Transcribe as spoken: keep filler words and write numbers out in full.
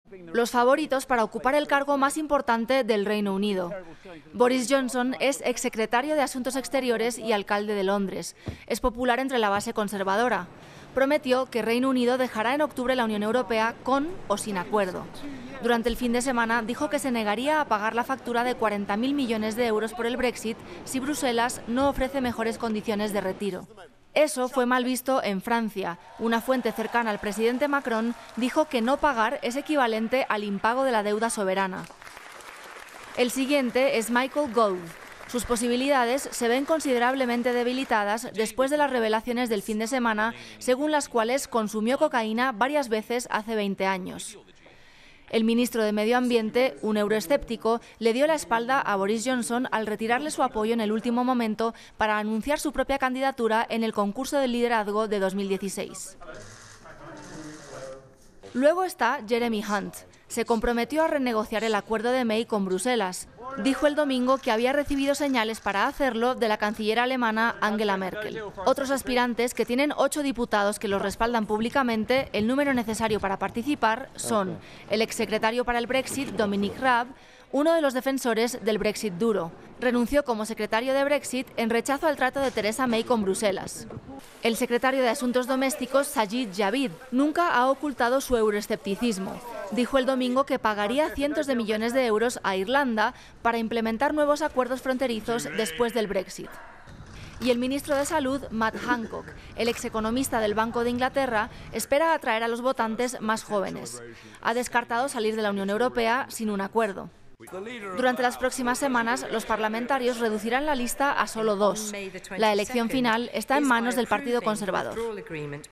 Los favoritos para ocupar el cargo más importante del Reino Unido. Boris Johnson es exsecretario de Asuntos Exteriores y alcalde de Londres. Es popular entre la base conservadora. Prometió que Reino Unido dejará en octubre la Unión Europea con o sin acuerdo. Durante el fin de semana dijo que se negaría a pagar la factura de cuarenta mil millones de euros por el Brexit si Bruselas no ofrece mejores condiciones de retiro. Eso fue mal visto en Francia. Una fuente cercana al presidente Macron dijo que no pagar es equivalente al impago de la deuda soberana. El siguiente es Michael Gove. Sus posibilidades se ven considerablemente debilitadas después de las revelaciones del fin de semana, según las cuales consumió cocaína varias veces hace veinte años. El ministro de Medio Ambiente, un euroescéptico, le dio la espalda a Boris Johnson al retirarle su apoyo en el último momento para anunciar su propia candidatura en el concurso del liderazgo de dos mil dieciséis. Luego está Jeremy Hunt. Se comprometió a renegociar el acuerdo de May con Bruselas. Dijo el domingo que había recibido señales para hacerlo de la canciller alemana Angela Merkel. Otros aspirantes, que tienen ocho diputados que los respaldan públicamente, el número necesario para participar, son el exsecretario para el Brexit, Dominic Raab, uno de los defensores del Brexit duro. Renunció como secretario de Brexit en rechazo al trato de Theresa May con Bruselas. El secretario de Asuntos Domésticos, Sajid Javid, nunca ha ocultado su euroescepticismo. Dijo el domingo que pagaría cientos de millones de euros a Irlanda para implementar nuevos acuerdos fronterizos después del Brexit. Y el ministro de Salud, Matt Hancock, el execonomista del Banco de Inglaterra, espera atraer a los votantes más jóvenes. Ha descartado salir de la Unión Europea sin un acuerdo. Durante las próximas semanas, los parlamentarios reducirán la lista a solo dos. La elección final está en manos del Partido Conservador.